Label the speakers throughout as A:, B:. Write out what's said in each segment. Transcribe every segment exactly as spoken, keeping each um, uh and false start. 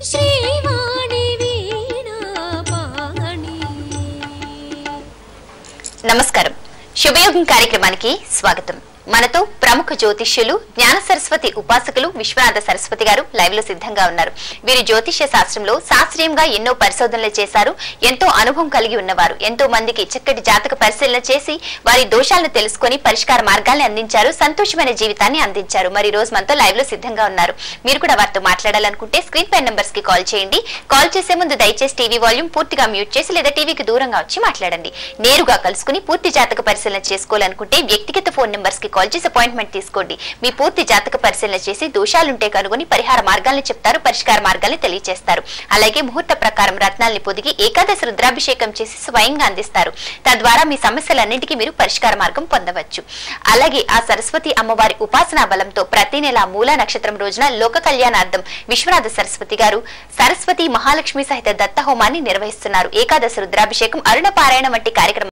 A: నమస్కారం. శుభయోగం కార్యక్రమానికి స్వాగతం. మనతో ప్రముఖ జ్యోతిష్యులు జ్ఞాన సరస్వతి ఉపాసకులు విశ్వనాథ సరస్వతి గారు లైవ్ లో సిద్ధంగా ఉన్నారు. వీరు జ్యోతిష్య శాస్త్రంలో శాస్త్రీయంగా ఎన్నో పరిశోధనలు చేశారు. ఎంతో అనుభవం కలిగి ఉన్నవారు. ఎంతో మందికి చక్కటి జాతక పరిశీలన చేసి వారి దోషాలను తెలుసుకుని పరిష్కార మార్గాల్ని అందించారు. సంతోషమైన జీవితాన్ని అందించారు. మరి రోజు మనతో లైవ్ లో సిద్ధంగా ఉన్నారు. మీరు కూడా వారితో మాట్లాడాలనుకుంటే స్క్రీన్ పై నెంబర్స్ కి కాల్ చేయండి. కాల్ చేసే ముందు దయచేసి టీవీ వాల్యూమ్ పూర్తిగా మ్యూట్ చేసి లేదా టీవీకి దూరంగా వచ్చి మాట్లాడండి. నేరుగా కలుసుకుని పూర్తి జాతక పరిశీలన చేసుకోవాలనుకుంటే వ్యక్తిగత ఫోన్ నెంబర్స్ కి కాల్ చేసి అపాయింట్మెంట్ తీసుకోండి. మీ పూర్తి జాతక పరిశీలన చేసి దోషాలుంటే కనుగొని పరిహార మార్గాల్ని చెప్తారు, పరిష్కార మార్గాల్ని తెలియజేస్తారు. అలాగే ముహూర్త ప్రకారం రత్నాల్ని పొదిగి ఏకాదశి రుద్రాభిషేకం చేసి స్వయంగా అందిస్తారు. తద్వారా మీ సమస్యలన్నింటికీ మీరు పరిష్కార మార్గం పొందవచ్చు. అలాగే ఆ సరస్వతి అమ్మవారి ఉపాసనా బలంతో ప్రతి నెల మూల నక్షత్రం రోజున లోక కళ్యాణార్థం విశ్వనాథ సరస్వతి గారు సరస్వతి మహాలక్ష్మి సహిత దత్త హోమాన్ని నిర్వహిస్తున్నారు. ఏకాదశి రుద్రాభిషేకం, అరుణ పారాయణ వంటి కార్యక్రమం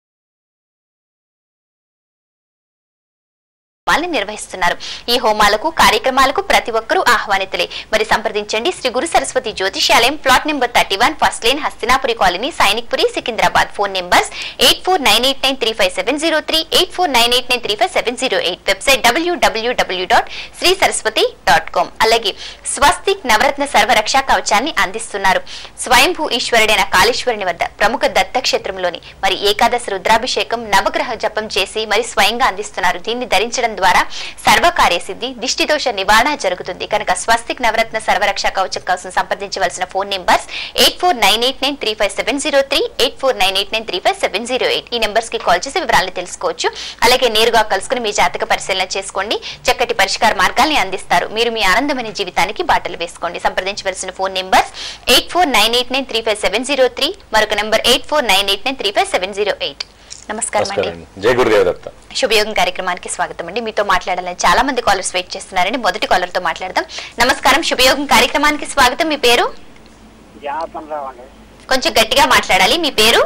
A: నిర్వహిస్తున్నారు. ఈ హోమాలకు కార్యక్రమాలకు ప్రతి ఒక్కరూ ఆహ్వానితులే. మరి సంప్రదించండి Shri Guru Saraswati Jyotishyalayam, plot number thirty one, first line, Hastinapuri colony, Sainikpuri, Secunderabad. Phone numbers eight four nine eight nine three five seven zero three, eight four nine eight nine three five seven zero eight. Website W W W dot Shri Saraswati dot com. అలాగే స్వస్తిక్ నవరత్న సర్వరక్షా కవచాన్ని అందిస్తున్నారు. స్వయంభూ ఈశ్వరుడైన కాళేశ్వరుని వద్ద ప్రముఖ దత్తక్షేత్రంలోని మరి ఏకాదశి రుద్రాభిషేకం నవగ్రహ జపం చేసి మరి స్వయంగా అందిస్తున్నారు. దీన్ని ధరించడం ద్వారా సర్వకార్య సిద్ధి, దిష్టి దోష నివారణ జరుగుతుంది. కనుక స్వస్తిక్ నవరత్న సర్వరక్ష కవచం కోసం సంప్రదించవలసిన phone numbers eight four nine eight nine three five seven zero three, eight four nine eight nine three five seven zero eight. ఈ నెంబర్స్ కి కాల్ చేసి వివరాలు తెలుసుకోవచ్చు. అలాగే నేరుగా కలుసుకుని మీ జాతక పరిశీలన చేసుకోండి. చక్కటి పరిష్కార మార్గాల్ని అందిస్తారు. మీరు మీ ఆనందమైన జీవితానికి బాటలు వేసుకోండి. సంప్రదించవలసిన phone numbers eight four nine eight nine three five seven zero three, మరొక number eight four nine eight nine three five seven zero eight. నమస్కారం అండి.
B: జై గురుదేవ దత్త.
A: శుభయోగం కార్యక్రమానికి స్వాగతం అండి. మీతో మాట్లాడాలని చాలా మంది కాలర్స్ వెయిట్ చేస్తున్నారండి. మొదటి కాలర్ తో మాట్లాడదాం. నమస్కారం, శుభయోగం కార్యక్రమానికి స్వాగతం. మీ పేరు? కొంచెం గట్టిగా మాట్లాడాలి. మీ పేరు?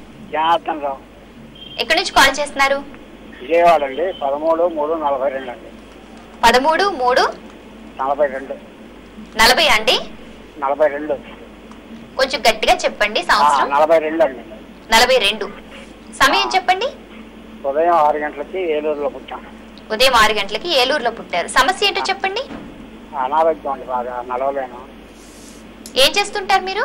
A: ఎక్కడి నుంచి కాల్ చేస్తున్నారు?
C: విజయవాడ అండి. పదమూడు మూడు నలభై రెండు అండి.
A: పదమూడు మూడు
C: నలభై రెండు
A: నలభై అండి.
C: నలభై రెండు
A: కొంచెం గట్టిగా చెప్పండి. సంవత్సరం?
C: నలభై రెండు అండి.
A: నలభై రెండు. సమయం చెప్పండి.
C: ఉదయం ఆరు గంటలకి ఏలూరులో పుట్టాను.
A: ఉదయం ఆరు గంటలకి ఏలూరులో పుట్టారు. సమస్య ఏంటో చెప్పండి.
C: అనారోగ్యం అండి, బాగా నడవలేను.
A: ఏం చేస్తుంటారు మీరు?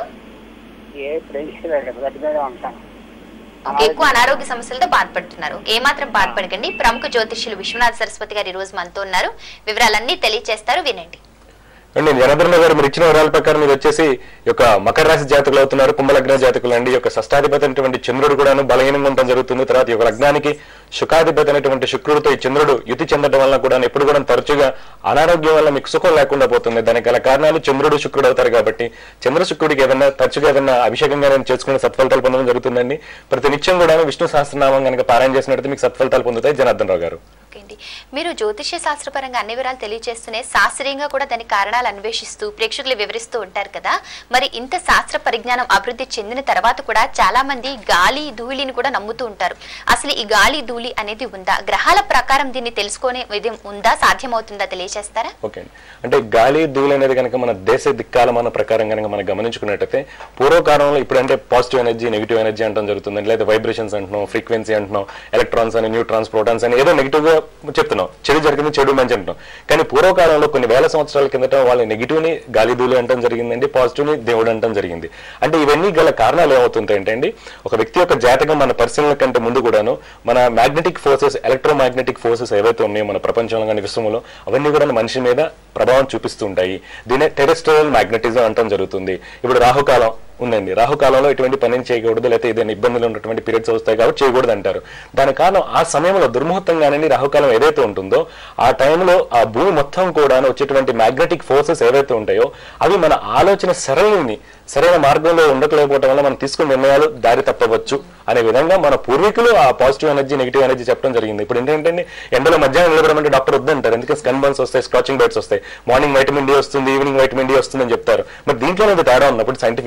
C: ఏ గట్టిగా ఉంటాను.
A: ఎక్కువ అనారోగ్య సమస్యలతో బాధపడుతున్నారు. ఏ మాత్రం బాధపడకండి. ప్రముఖ జ్యోతిష్యులు విశ్వనాథ సరస్వతి గారు ఈ రోజు మనతో ఉన్నారు. వివరాలన్నీ తెలియజేస్తారు, వినండి.
B: అండి జనార్దన్ గారు, మీరు ఇచ్చిన వివరాల ప్రకారం మీరు వచ్చేసి యొక్క మకర రాశి జాతకులు అవుతున్నారు, కుంభలగ్న జాతకులు అండి. యొక్క షష్టాధిపతి అయినటువంటి చంద్రుడు కూడాను బలహీనంగా ఉండడం జరుగుతుంది. తర్వాత ఈ యొక్క లగ్నానికి శుకాధిపతి అయినటువంటి శుక్రుడితో ఈ చంద్రుడు యుతి చెందడం వల్ల కూడా ఎప్పుడు కూడా తరచుగా అనారోగ్యం వల్ల మీకు సుఖం లేకుండా పోతుంది. దానికి గల కారణాలు చంద్రుడు శుక్రుడు అవుతారు కాబట్టి చంద్ర శుక్రుడికి ఏదైనా తరచుగా ఏదైనా అభిషేకంగా చేసుకునే సత్ఫలితాలు పొందడం జరుగుతుందండి. ప్రతి నిత్యం కూడా విష్ణు సహస్రనామం కనుక పారాయణ చేసినట్టు మీకు సత్ఫలితాలు పొందుతాయి. జనార్దన్ రావు గారు,
A: మీరు జ్యోతిష్య శాస్త్రపరంగా అన్ని వివరాలు తెలియజేస్తూనే శాస్త్రీయంగా కూడా దాని కారణాలు అన్వేషిస్తూ ప్రేక్షకులు వివరిస్తూ ఉంటారు కదా. మరి ఇంత శాస్త్ర పరిజ్ఞానం అభివృద్ధి చెందిన తర్వాత కూడా చాలా మంది గాలి ధూళిని కూడా నమ్ముతూ ఉంటారు. అసలు ఈ గాలి ధూళి అనేది ఉందా? గ్రహాల ప్రకారం దీన్ని తెలుసుకునే విధం ఉందా? సాధ్యమవుతుందా? తెలియజేస్తారా?
B: ఓకే, అంటే గాలి ధూళి అనేది కనుక మన దేశ దిక్కాలమాన ప్రకారం కనుక మనం గమనించుకున్నట్టయితే పూర్వకాలంలో ఇప్పుడు అంటే పాజిటివ్ ఎనర్జీ, నెగిటివ్ ఎనర్జీ అంటాం జరుగుతుంది. లేదా వైబ్రేషన్స్ అంటున్నాం, ఫ్రీక్వెన్సీ అంటున్నాం, ఎలక్ట్రాన్స్ అని, న్యూట్రాన్స్, ప్రోటాన్స్ అని ఏదో నెగిటివ్ గా చెప్తున్నాం. చెడు జరిగింది, చెడు మంచి అంటున్నాం. కానీ పూర్వకాలంలో కొన్ని వేల సంవత్సరాల కిందట వాళ్ళ నెగిటివ్ ని గాలి ధూళి అంటాం జరిగిందండి, పాజిటివ్ ని దేవుడు అంటాం జరిగింది. అంటే ఇవన్నీ గల కారణాలు ఏమవుతుంటాయి అంటే అండి, ఒక వ్యక్తి యొక్క జాతకం మన పరిశీలన కంటే ముందు కూడాను మన మ్యాగ్నెటిక్ ఫోర్సెస్, ఎలక్ట్రోమాగ్నెటిక్ ఫోర్సెస్ ఏవైతే ఉన్నాయో మన ప్రపంచంలో కానీ విశ్వంలో అవన్నీ కూడా మనిషి మీద ప్రభావం చూపిస్తూ ఉంటాయి. దీనే టెరెస్ట్రియల్ మ్యాగ్నెటిజం అంటాం జరుగుతుంది. ఇప్పుడు రాహుకాలం ఉందండి, రాహుకాలంలో ఎటువంటి పనిని చేయకూడదు, లేకపోతే ఏదైనా ఇబ్బందులు ఉన్నటువంటి పీరియడ్స్ వస్తాయి కాబట్టి చేయకూడదు అంటారు. దాని కారణం ఆ సమయంలో దుర్ముహూర్తంగానే రాహుకాలం ఏదైతే ఉంటుందో ఆ టైంలో ఆ భూమి మొత్తం కూడా వచ్చేటువంటి మ్యాగ్నెటిక్ ఫోర్సెస్ ఏవైతే ఉంటాయో అవి మన ఆలోచన సరళిని సరైన మార్గంలో ఉండకలేకపోవడం వల్ల మనం తీసుకున్న నిర్ణయాలు దారి తప్పవచ్చు అనే విధంగా మన పూర్వీకులు ఆ పాజిటివ్ ఎనర్జీ, నెగిటివ్ ఎనర్జీ చెప్పడం జరిగింది. ఇప్పుడు ఏంటంటే ఎండలో మధ్యాహ్నం నిలబడమంటే డాక్టర్ వద్దంటారు, ఎందుకంటే స్కన్ బర్న్స్ వస్తాయి, స్కాచింగ్ బైట్స్ వస్తాయి, మార్నింగ్ వైటమిన్ డి వస్తుంది, ఈవినింగ్ వైటమిన్ డి వస్తుంది అని చెప్తారు. మరి దీంట్లో తేడా ఉన్నప్పుడు సైంటిఫిక్ గా పూర్వ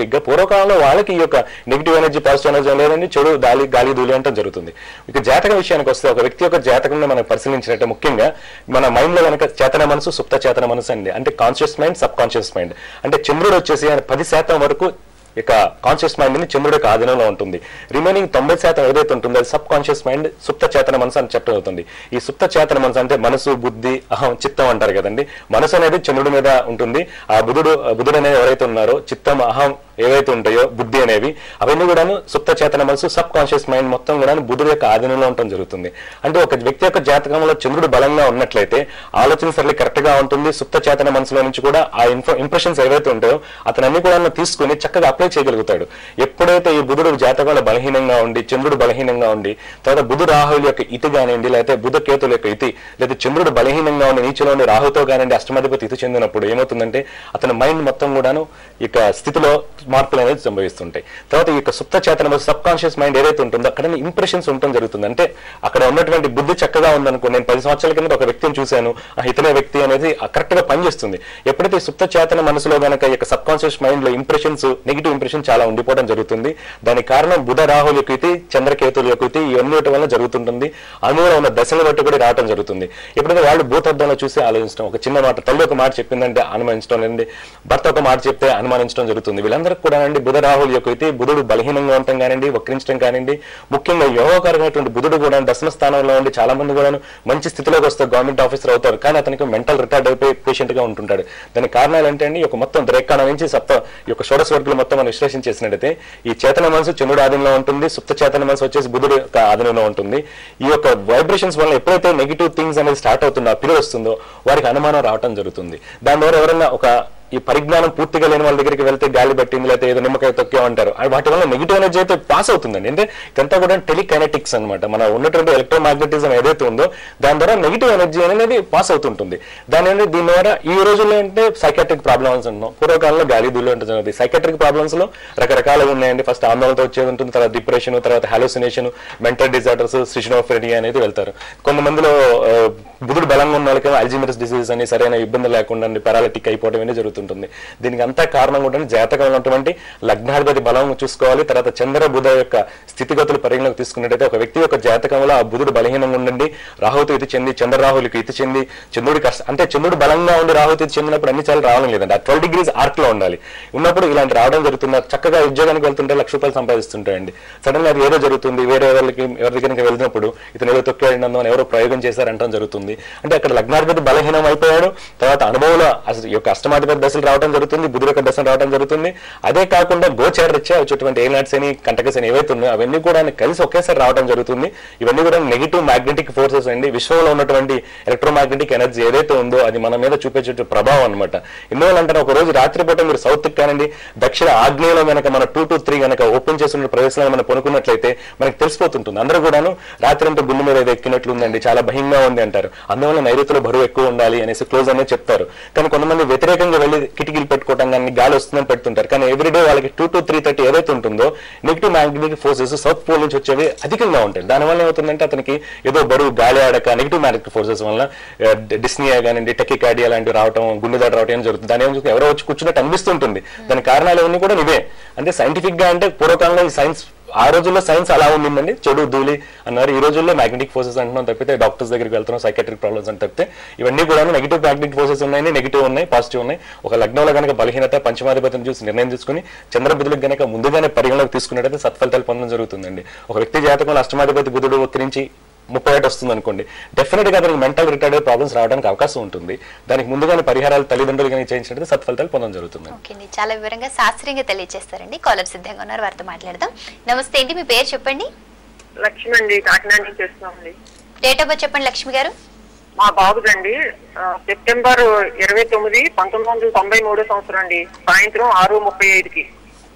B: పూర్వకాలంలో వాళ్ళకి ఈ యొక్క నెగిటివ్ ఎనర్జీ పాజిటివ్ ఎనర్జీ లేదండి, చెడు గాలి గాలి ధూళి అంటే జరుగుతుంది. ఇక జాతక విషయానికి వస్తే ఒక వ్యక్తి యొక్క జాతకంలో మనం పరిశీలించినట్టే ముఖ్యంగా మన మైండ్ లో కనుక చేతన మనసు సుప్త చేతన మనసు అండి, అంటే conscious mind subconscious mind. అంటే చంద్రుడు వచ్చేసి పది శాతం వరకు ఇక కాన్షియస్ మైండ్ ని చంద్రుడి యొక్క ఆధీనంలో ఉంటుంది. రిమైనింగ్ తొంభై శాతం ఏదైతే ఉంటుందో అది సబ్ కాన్షియస్ మైండ్ సుప్త చేతన మనసు అని చెప్పడం అవుతుంది. ఈ సుప్త చేతన మనసు అంటే మనసు, బుద్ధి, అహం, చిత్తం అంటారు కదండి. మనసు అనేది చంద్రుడి మీద ఉంటుంది. ఆ బుధుడు బుధుడు అనేది ఎవరైతే ఉన్నారో చిత్తం, అహం ఏవైతే ఉంటాయో బుద్ధి అనేవి అవన్నీ కూడాను సుప్త చేతన మనసు సబ్ కాన్షియస్ మైండ్ మొత్తం కూడా బుధుడు యొక్క ఆధీనంలో ఉండటం జరుగుతుంది. అంటే ఒక వ్యక్తి యొక్క జాతకంలో చంద్రుడు బలంగా ఉన్నట్లయితే ఆలోచన సరళి కరెక్ట్ గా ఉంటుంది. సుప్త చేతన మనసులో నుంచి కూడా ఆ ఇంప్రెషన్స్ ఏవైతే ఉంటాయో అతను అన్ని కూడా తీసుకుని చక్కగా అప్లై చేయగలుగుతాడు. ఎప్పుడైతే ఈ బుధుడు జాతకంలో బలహీనంగా ఉండి చంద్రుడు బలహీనంగా ఉండి తర్వాత బుధు రాహువుల యొక్క ఇతి కానివ్వండి, లేకపోతే బుధ కేతుల యొక్క ఇతి, లేదా చంద్రుడు బలహీనంగా ఉండి నీచులో ఉండి రాహుతో కానివ్వండి అష్టమాధిపతి ఇతి చెందినప్పుడు ఏమవుతుందంటే అతని మైండ్ మొత్తం కూడాను ఇక స్థితిలో మార్పులు అనేది సంభవిస్తుంటాయి. తర్వాత ఈ యొక్క సుప్త చేతన సబ్ కాన్షియస్ మైండ్ ఏదైతే ఉంటుందో అక్కడ ఇంప్రెషన్స్ ఉండటం జరుగుతుంది. అంటే అక్కడ ఉన్నటువంటి బుద్ధి చక్కగా ఉందనుకో, నేను పది సంవత్సరాల కింద ఒక వ్యక్తిని చూశాను, ఇతనే వ్యక్తి అనేది కరెక్ట్ గా పనిచేస్తుంది. ఎప్పుడైతే సుప్త చేతన మనసులో కనుక ఈ యొక్క సబ్ కాన్షియస్ మైండ్ లో ఇంప్రెషన్స్ నెగిటివ్ ఇంప్రెషన్ చాలా ఉండిపోవడం జరుగుతుంది. దానికి కారణం బుధ రాహుల యొక్క ఇతి, చంద్రకేతుల యొక్క ఇతి ఇవన్నీ వల్ల జరుగుతుంటుంది. అందులో ఉన్న దశలు బట్టి కూడా రావడం జరుగుతుంది. ఎప్పుడైతే వాళ్ళు భూతద్దంలో చూసి ఆలోచించడం, ఒక చిన్న మాట తల్లి ఒక మాట చెప్పిందంటే అనుమానించడం, లేదండి భర్త ఒక మాట చెప్తే అనుమానించడం జరుగుతుంది. వీళ్ళందరికీ కూడా అండి బుధ రాహుల యొక్క ఇతి, బుధుడు బలహీనంగా ఉండటం కానివ్వండి, వక్రించడం కానివ్వండి, ముఖ్యంగా యోగకరమైనటువంటి బుధుడు కూడా దశమ స్థానంలో ఉండి చాలా మంది కూడా మంచి స్థితిలోకి వస్తే గవర్నమెంట్ ఆఫీసర్ అవుతారు, కానీ అతనికి మెంటల్ రిటార్డ్ అయిపోయి పేషెంట్ గా ఉంటుంటాడు. దానికి కారణాలు ఏంటంటే ఈ యొక్క మొత్తం ద్రేకాణం నుంచి సప్త ఈ యొక్క షోడశ వర్గులు మొత్తం మనం విశ్లేషణ చేసినట్టయితే ఈ చేతన మనసు చంద్రుడు ఆధీనంలో ఉంటుంది, సుప్త చేతన మనసు వచ్చేసి బుధుడు యొక్క ఆధీనంలో ఉంటుంది. ఈ యొక్క వైబ్రేషన్స్ వల్ల ఎప్పుడైతే నెగిటివ్ థింగ్స్ అనేది స్టార్ట్ అవుతుందో, ఆ పిలువ వస్తుందో వారికి అనుమానం రావడం జరుగుతుంది. దాని ద్వారా ఎవరైనా ఒక ఈ పరిజ్ఞానం పూర్తిగా లేని వాళ్ళ దగ్గరికి వెళ్తే గాలి పట్టింది లేకపోతే ఏదో నిమ్మకాయ తొక్కామంటారు, వాటి వల్ల నెగిటివ్ ఎనర్జీ అయితే పాస్ అవుతుందండి. అంటే ఇదంతా కూడా టెలికైనెటిక్స్ అనమాట. మన ఉన్నటువంటి ఎలక్ట్రోమాగ్నెటిజం ఏదైతే ఉందో దాని ద్వారా నెగిటివ్ ఎనర్జీ అనేది పాస్ అవుతుంటుంది. దాని అనేది దీని ద్వారా ఈ రోజుల్లో అంటే సైకాట్రిక్ ప్రాబ్లమ్స్ అంటున్నాం, పూర్వకాలంలో గాలి ధూళి ఉంటుంది. సైకాట్రిక్ ప్రాబ్లమ్స్ లో రకరకాలుగా ఉన్నాయండి. ఫస్ట్ ఆందోళనతో వచ్చేది ఉంటుంది, తర్వాత డిప్రెషన్, తర్వాత హాలోసినేషన్, మెంటల్ డిజార్డర్స్, స్చిజోఫ్రెనియా అనేది వెళ్తారు. కొంతమందిలో బుధుడు బలంగా ఉన్న వాళ్ళకి అల్జీమర్స్ డిసీజ్ అని సరైన ఇబ్బంది లేకుండా పారాలిటిక్ అయిపోవడం అనేది జరుగుతుంది. దీనికి అంతా కారణం కూడా జాతకంలో ఉన్నటువంటి లగ్నాధిపతి బలం చూసుకోవాలి. తర్వాత చంద్ర బుధ యొక్క స్థితిగతులు పరిగణలోకి తీసుకున్నట్టయితే ఒక వ్యక్తి యొక్క జాతకంలో ఆ బుధుడు బలహీనంగా ఉండండి, రాహుతో ఇతి చెంది చంద్ర రాహులకి ఇతి చెంది చంద్రుడికి అంటే చంద్రుడు బలంగా ఉండి రాహుతో ఇతి చెందినప్పుడు అన్ని చాలు రావడం లేదండి. ఆ ట్వెల్వ్ డిగ్రీస్ ఆర్క్ లో ఉండాలి. ఉన్నప్పుడు ఇలాంటి రావడం జరుగుతున్నారు. చక్కగా ఉద్యోగానికి వెళ్తుంటే లక్ష రూపాయలు సంపాదిస్తుంటాయండి. సడన్ గా అది ఏదో జరుగుతుంది, వేరే ఎవరికి ఎవరి దగ్గరికి వెళ్తున్నప్పుడు ఇతను ఏదో తొక్కేయడం అని ఎవరో ప్రయోగం చేశారంటం జరుగుతుంది. అంటే అక్కడ లగ్నాధిపతి బలహీనం అయిపోయాడు. తర్వాత అనుభవంలో యొక్క అష్టమాధిపతి దశలు రావడం జరుగుతుంది, బుధుడు యొక్క దశలు రావడం జరుగుతుంది. అదే కాకుండా గోచార రీత్యా వచ్చేటువంటి ఏనాట్స్ అని కంటకస్ అని ఏవైతే ఉన్నాయో అవన్నీ కూడా కలిసి ఒకేసారి రావడం జరుగుతుంది. ఇవన్నీ కూడా నెగిటివ్ మ్యాగ్నెటిక్ ఫోర్సెస్ అండి. విశ్వంలో ఉన్నటువంటి ఎలక్ట్రోమాగ్నెటిక్ ఎనర్జీ ఏదైతే ఉందో అది మన మీద చూపించే ప్రభావం అనమాట. ఎందువల్ల అంటే ఒక రోజు రాత్రిపూట మీరు సౌత్ కానండి దక్షిణ ఆగ్నేయలో కనుక మన టూ టు త్రీ కనుక ఓపెన్ చేసిన ప్రదేశంలో మనం పొనుకున్నట్లయితే మనకి తెలిసిపోతుంటుంది. అందరూ కూడాను రాత్రి అంతా గుండె మీద ఏదో ఎక్కినట్లు ఉందండి, చాలా భయంగా ఉంది అంటారు. అందువల్ల నైరుతిలో బరువు ఎక్కువ ఉండాలి అనేసి క్లోజ్ అనేది చెప్తారు. కానీ కొంతమంది వ్యతిరేకంగా వెళ్ళి కిటికీలు పెట్టుకోవడం కానీ గాలి వస్తుందని పెడుతుంటారు. కానీ ఎవ్రీడే వాళ్ళకి టూ టు త్రీ థర్టీ ఏదైతే ఉంటుందో negative magnetic forces south pole నుంచి వచ్చేవి అధికంగా ఉంటాయి. దానివల్ల ఏమవుతుందంటే అతనికి ఏదో బరువు గాలి ఆడక నెగిటివ్ మ్యాగ్నెటిక్ ఫోర్సెస్ వల్ల డిస్నియా కానివ్వండి, టెకికార్డియా లాంటివి రావడం, గుండె దాడి రావడం ఏం జరుగుతుంది. దాని ఏమో ఎవరో వచ్చి కూర్చున్నట్టు అనిపిస్తుంటుంది. దాని కారణాలు అవన్నీ కూడా ఇవే. అంటే సైంటిఫిక్ గా అంటే పూర్వకాలంలో ఈ సైన్స్ ఆ రోజుల్లో సైన్స్ అలా ఉండిందండి, చెడు ధూళి అన్నారు. ఈ రోజుల్లో మ్యాగ్నెటిక్ ఫోర్సెస్ అంటున్నాం తప్పితే డాక్టర్స్ దగ్గరికి వెళ్తున్నాం సైకాట్రిక్ ప్రాబ్లమ్స్ అని తప్పితే ఇవన్నీ కూడా నెగిటివ్ మ్యాగ్నెటిక్ ఫోర్సెస్ ఉన్నాయి, నెగిటివ్ ఉన్నాయి, పాజిటివ్ ఉన్నాయి. ఒక లగ్నంలో కనుక బలహీనత పంచమాధిపతిని చూసి నిర్ణయం తీసుకుని చంద్రబుధులకు కనుక ముందుగానే పరిగణలోకి తీసుకున్నట్టయితే సత్ఫలితాలు పొందడం జరుగుతుందండి. ఒక వ్యక్తి జాతకంలో అష్టమాధిపతి బుధుడు వక్రించి ముప్పై ఏట వస్తుంది అనుకోండి, డెఫినెట్ గా అతనికి మెంటల్ రిటార్డ్ ప్రాబ్లమ్స్ రావడానికి అవకాశం ఉంటుంది. దానికి ముందుగానే పరిహారాలు తల్లిదండ్రులు కానీ చేయించినట్టు సత్ఫలితాలు పొందడం జరుగుతుంది.
A: ఓకే, చాలా వివరంగా శాస్త్రీయంగా తెలియజేస్తారండి. కాలర్ సిద్ధంగా ఉన్నారు, వారితో మాట్లాడదాం. నమస్తే అండి, మీ పేరు చెప్పండి.
D: లక్ష్మి అండి, కాకినాడ నుంచి చేస్తున్నామండి.
A: డేట్ ఆఫ్ బర్త్ చెప్పండి లక్ష్మి గారు.
D: మా బాబుదండి సెప్టెంబర్ ఇరవై తొమ్మిది పంతొమ్మిది వందల తొంభై మూడో సంవత్సరం అండి, సాయంత్రం ఆరు ముప్పై ఐదుకి.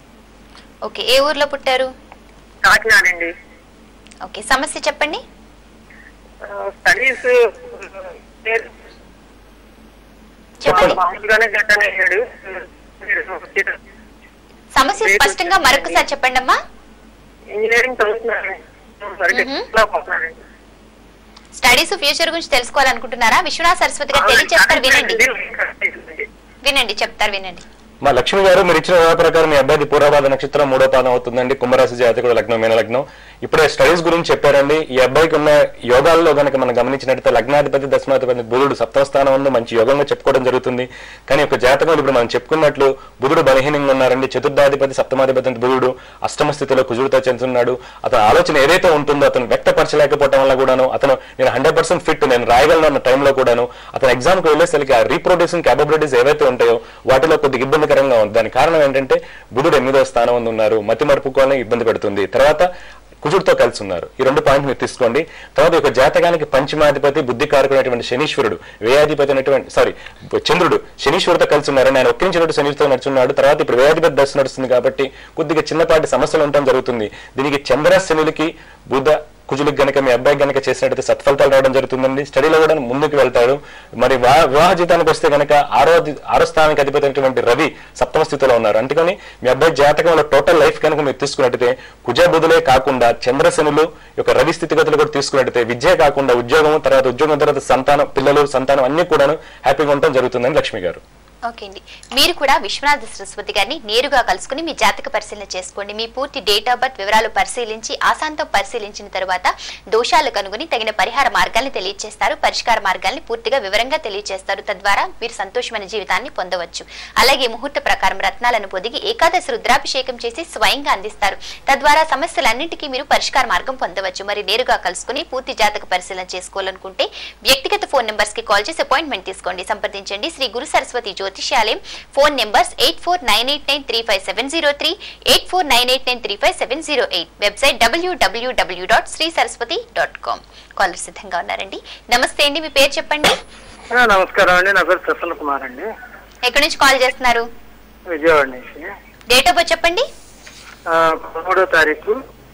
A: ఓకే, ఏ ఊర్లో పుట్టారు?
D: కాకినాడ అండి.
A: ఓకే, సమస్య చెప్పండి.
D: స్టడీస్
A: చెప్పండి.
D: మామూలుగానే గట్టనే అయ్యాడు.
A: సమస్య స్పష్టంగా మరొకసారి చెప్పండి అమ్మా.
D: ఇంజనీరింగ్ చదువుతున్నాడు.
A: స్టడీస్ ఫ్యూచర్ గురించి తెలుసుకోవాలనుకుంటున్నారా? విశ్వనాథ్ సరస్వతి గారు తెలియజేస్తారు, వినండి వినండి చెప్తారు వినండి.
B: మా లక్ష్మి గారు మీరు ఇచ్చిన వివరాల ప్రకారం మీ అబ్బాయిది పూర్వపాద నక్షత్రం మూడో పాదం అవుతుందండి, కుంభరాశి జాతకుడు, లగ్నం మీన లగ్నం. ఇప్పుడే స్టడీస్ గురించి చెప్పారండి. ఈ అబ్బాయికి ఉన్న యోగాల్లో కనుక మనం గమనించినట్లయితే లగ్నాధిపతి దశమాధిపతి బుధుడు సప్తమ స్థానం ఉంది, మంచి యోగంగా చెప్పుకోవడం జరుగుతుంది. కానీ ఒక జాతకం ఇప్పుడు మనం చెప్పుకున్నట్లు బుధుడు బలహీనంగా ఉన్నారండి. చతుర్థాధిపతి సప్తమాధిపతి బుధుడు అష్టమ స్థితిలో కుజుడితో చెందుతున్నాడు. అతని ఆలోచన ఏదైతే ఉంటుందో అతను వ్యక్తపరచలేకపోవడం వల్ల కూడాను అతను నేను హండ్రెడ్ పర్సెంట్ ఫిట్ నేను రాయగలను అన్న టైంలో కూడాను అతను ఎగ్జామ్ కు వెళ్ళేసరికి ఆ రీప్రొడ్యూసింగ్ క్యాపబిలిటీస్ ఏవైతే ఉంటాయో వాటిలో కొద్దిగా ఇబ్బందికరంగా ఉంది. దానికి కారణం ఏంటంటే బుధుడు ఎనిమిదో స్థానం ఉంది ఉన్నారు, మతి మరుపుకోవాలని ఇబ్బంది పెడుతుంది. తర్వాత కుజుడితో కలిసి ఉన్నారు. ఈ రెండు పాయింట్ మీరు తీసుకోండి. తర్వాత ఒక జాతకానికి పంచమాధిపతి బుద్ధికారకుడైనటువంటి శనీశ్వరుడు, వ్యయాధిపతి అయినటువంటి సారీ చంద్రుడు శనీశ్వరుడితో కలిసి ఉన్నారని ఆయన ఒక్కించినట్టు శనీశ్వరుతో నడుచున్నాడు. తర్వాత ఇప్పుడు వ్యయాధిపతి దశ నడుస్తుంది కాబట్టి కొద్దిగా చిన్నపాటి సమస్యలు ఉండటం జరుగుతుంది. దీనికి చంద్ర శనులకి బుధ కుజులకు గనక మీ అబ్బాయి గనక చేసినట్టయితే సత్ఫలితాలు రావడం జరుగుతుందండి. స్టడీలో కూడా ముందుకు వెళ్తాడు. మరి వివాహ జీతానికి వస్తే గనక ఆరో ఆరో స్థానానికి అధిపతి అయినటువంటి రవి సప్తమ స్థితిలో ఉన్నారు. అందుకని మీ అబ్బాయి జాతకంలో టోటల్ లైఫ్ కనుక మీరు తీసుకున్నట్టయితే కుజ బుధులే కాకుండా చంద్రశనులు యొక్క రవి స్థితిగతులు కూడా తీసుకున్నట్టయితే విద్య కాకుండా ఉద్యోగం, తర్వాత ఉద్యోగం తర్వాత సంతానం, పిల్లలు సంతానం అన్ని కూడా హ్యాపీగా ఉండటం జరుగుతుందని లక్ష్మి గారు.
A: ఓకే అండి, మీరు కూడా విశ్వనాథ సరస్వతి గారిని నేరుగా కలుసుకుని మీ జాతక పరిశీలన చేసుకోండి. మీ పూర్తి డేట్ ఆఫ్ బర్త్ వివరాలు పరిశీలించి ఆశాంతం పరిశీలించిన తర్వాత దోషాలు కనుగొని తగిన పరిహార మార్గాల్ని తెలియజేస్తారు, పరిష్కార మార్గాల్ని పూర్తిగా వివరంగా తెలియజేస్తారు. తద్వారా మీరు సంతోషమైన జీవితాన్ని పొందవచ్చు. అలాగే ముహూర్త ప్రకారం రత్నాలను పొదిగి ఏకాదశి రుద్రాభిషేకం చేసి స్వయంగా అందిస్తారు. తద్వారా సమస్యలన్నింటికీ మీరు పరిష్కార మార్గం పొందవచ్చు. మరి నేరుగా కలుసుకుని పూర్తి జాతక పరిశీలన చేసుకోవాలనుకుంటే వ్యక్తిగత ఫోన్ నెంబర్స్ కి కాల్ చేసి అపాయింట్మెంట్ తీసుకోండి. సంప్రదించండి. Shri Guru Saraswati Jyotishalayam. Phone numbers eight four nine eight nine three five seven zero three, eight four nine eight nine three five seven zero eight. Website W W W dot Shri Saraswati dot com. Caller సిద్ధంగా ఉన్నారండి. నమస్తే అండి, మీ పేరు చెప్పండి.
C: నమస్కారం అండి, నా పేరు ప్రసన్న కుమార్ అండి.
A: ఎక్కడి నుంచి కాల్ చేస్తున్నారు?
C: విజయవాడ నుంచి.
A: డేట్ ఆఫ్ బర్త్ చెప్పండి.
C: పదమూడో తారీఖు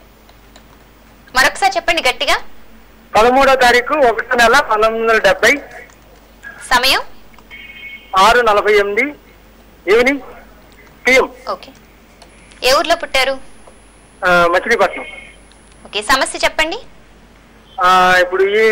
A: మరొకసారి చెప్పండి గట్టిగా.
C: పదమూడో తారీఖు ఒకటో నెల పంతొమ్మిది వందల డెబ్బై.
A: సమయం
C: ఆరు నలభై ఎనిమిది ఈవినింగ్ పిఎం.
A: ఓకే. ఏ ఊర్లో పుట్టారు?
C: మచిలీపట్నం.
A: ఓకే, సమస్య చెప్పండి.
C: ఇప్పుడు ఈ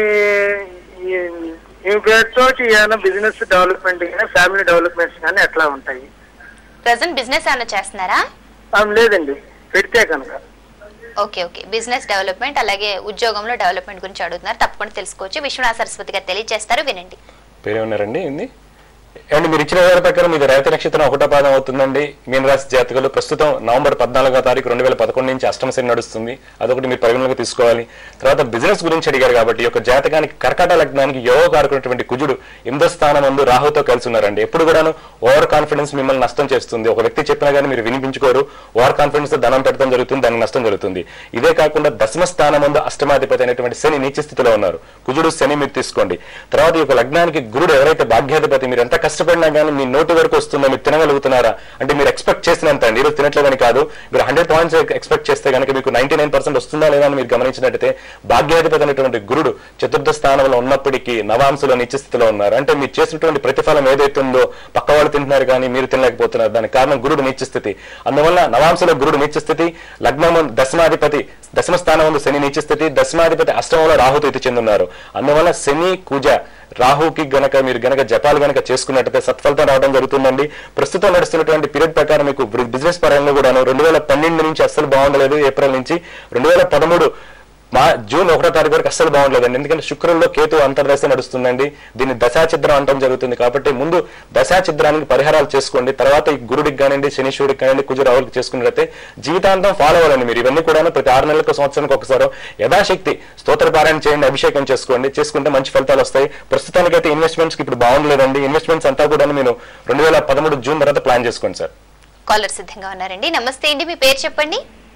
C: ఈ పేరుతో ఏమైనా బిజినెస్ డెవలప్మెంట్ కానీ ఫ్యామిలీ డెవలప్మెంట్స్ కానీ ఎట్లా ఉంటాయి?
A: ప్రెసెంట్ బిజినెస్ ఏమైనా చేస్తున్నారా?
C: లేదండి, పెడితే కనుక.
A: ఓకే ఓకే, బిజినెస్ డెవలప్మెంట్ అలాగే ఉద్యోగంలో డెవలప్మెంట్ గురించి అడుగుతున్నారు. తప్పకుండా తెలుసుకోవచ్చు. విశ్వనాథ సరస్వతి గారు తెలియజేస్తారు, వినండి.
B: పేరేమన్నారండి? ఏంది అండ్ మీరు ఇచ్చిన వివరాల ప్రకారం ఇది రైతు నక్షత్రం ఒకటో పాదం అవుతుందండి. మీనరాశి జాతకులు ప్రస్తుతం నవంబర్ పద్నాలుగో తారీఖు రెండు వేల పదకొండు నుంచి అష్టమ శని నడుస్తుంది. అదొకటి మీరు పరిగణలోకి తీసుకోవాలి. తర్వాత బిజినెస్ గురించి అడిగారు కాబట్టి ఒక జాతకానికి కర్కాట లగ్నానికి యోగ కారకున్నటువంటి కుజుడు ఎనిమిదో స్థానం ముందు రాహుతో కలిసి ఉన్నారండి. ఎప్పుడు కూడాను ఓవర్ కాన్ఫిడెన్స్ మిమ్మల్ని నష్టం చేస్తుంది. ఒక వ్యక్తి చెప్పినా కానీ మీరు వినిపించుకోరు, ఓవర్ కాన్ఫిడెన్స్ తో ధనం పెట్టడం జరుగుతుంది, దానికి నష్టం జరుగుతుంది. ఇదే కాకుండా దశమ స్థానం ముందు అష్టమాధిపతి అయినటువంటి శని నీచ స్థితిలో ఉన్నారు. కుజుడు శని మీరు తీసుకోండి. తర్వాత ఈ యొక్క లగ్నానికి గురుడు ఎవరైతే భాగ్యాధిపతి, మీరు ఎంత కష్టపడినా కానీ మీ నోటి వరకు వస్తుందో, మీరు తినగలుగుతున్నారా అంటే మీరు ఎక్స్పెక్ట్ చేసినంత అండి. ఈరోజు తినట్లేదని కాదు, మీరు హండ్రెడ్ పాయింట్స్ ఎక్స్పెక్ట్ చేస్తే కనుక మీకు నైన్టీ నైన్ పర్సెంట్ వస్తుందా లేదా అని మీరు గమనించినట్టయితే భాగ్యాధిపతి అయినటువంటి గురుడు చతుర్థ స్థానంలో ఉన్నప్పటికీ నవాంశలో నిత్య స్థితిలో ఉన్నారు. అంటే మీరు చేసినటువంటి ప్రతిఫలం ఏదైతే ఉందో పక్క వాళ్ళు తింటున్నారు కానీ మీరు తినలేకపోతున్నారు. దానికి కారణం గురుడు నిత్య స్థితి. అందువల్ల నవాంశలో గురుడు నిత్య స్థితి, లగ్నం దశమాధిపతి దశమ స్థానం ఉంది శని నీచ స్థితి, దశమాధిపతి అష్టమంలో రాహుతో ఇతి చెందున్నారు. అందువల్ల శని కుజ రాహుకి గనక మీరు గనక జపాలు గనక చేసుకున్నట్టయితే సత్ఫలితం రావడం జరుగుతుందండి. ప్రస్తుతం నడుస్తున్నటువంటి పీరియడ్ ప్రకారం మీకు బిజినెస్ పరంగా కూడా రెండు వేల పన్నెండు నుంచి అస్సలు బాగుండలేదు. ఏప్రిల్ నుంచి రెండు వేల పదమూడు మా జూన్ ఒకటో తారీఖు వరకు అస్సలు బాగుండలేదండి. ఎందుకంటే శుక్రుల్లో కేతు అంతర్దశ నడుస్తుందండి. దీన్ని దశాచిద్రం అంటం జరుగుతుంది. కాబట్టి ముందు దశాచిద్రానికి పరిహారాలు చేసుకోండి. తర్వాత ఈ గురుడికి కానివ్వండి, శనీశ్వరుడికి కానివ్వండి, కుజ రాహులకి చేసుకున్నట్లయితే జీవితాంతం ఫాలో అవ్వాలండి. మీరు ఇవన్నీ కూడా ప్రతి ఆరు నెలలకు సంవత్సరానికి ఒకసారి యథాశక్తి స్తోత్ర పారాయణ చేయండి, అభిషేకం చేసుకోండి. చేసుకుంటే మంచి ఫలితాలు వస్తాయి. ప్రస్తుతానికైతే ఇన్వెస్ట్మెంట్స్ కి ఇప్పుడు బాగుండలేదండి. ఇన్వెస్ట్మెంట్స్ అంతా కూడా మీరు రెండు వేల పదమూడు జూన్ తర్వాత ప్లాన్ చేసుకోండి సార్.
A: కాలర్ సిద్ధంగా ఉన్నారండి. నమస్తే అండి, మీ పేరు చెప్పండి.